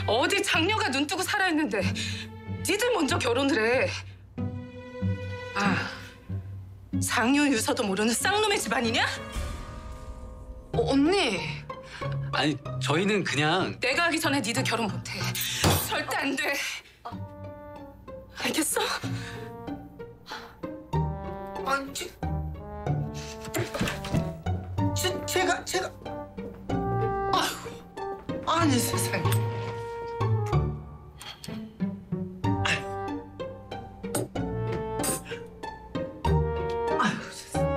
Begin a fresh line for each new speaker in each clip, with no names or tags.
어디 장녀가 눈 뜨고 살아있는데 니들 먼저 결혼을 해. 아, 상류 유서도 모르는 쌍놈의 집안이냐? 언니.
아니, 저희는 그냥...
내가 하기 전에 니들 결혼 못해. 절대 안 돼. 알겠어?
아니, 제가 아니 세상에. 아유 세상에.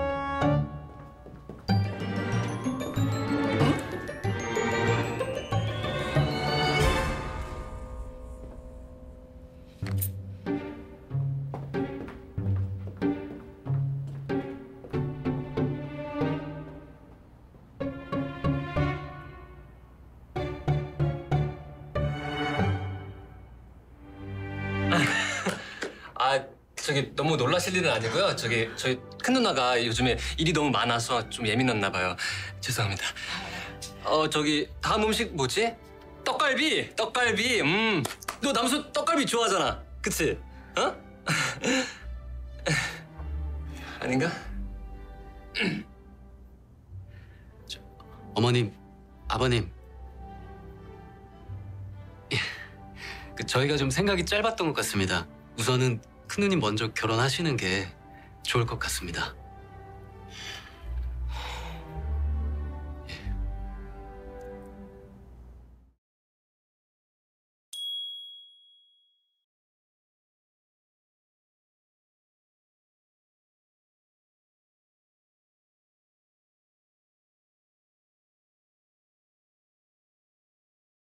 저기 너무 놀라실 일은 아니고요. 저희 큰 누나가 요즘에 일이 너무 많아서 좀 예민했나 봐요. 죄송합니다. 저기 다음 음식 뭐지? 떡갈비. 너 남수 떡갈비 좋아하잖아. 그치? 어? 아닌가?
어머님, 아버님. 저희가 좀 생각이 짧았던 것 같습니다. 우선은 큰누님 먼저 결혼하시는 게 좋을 것 같습니다.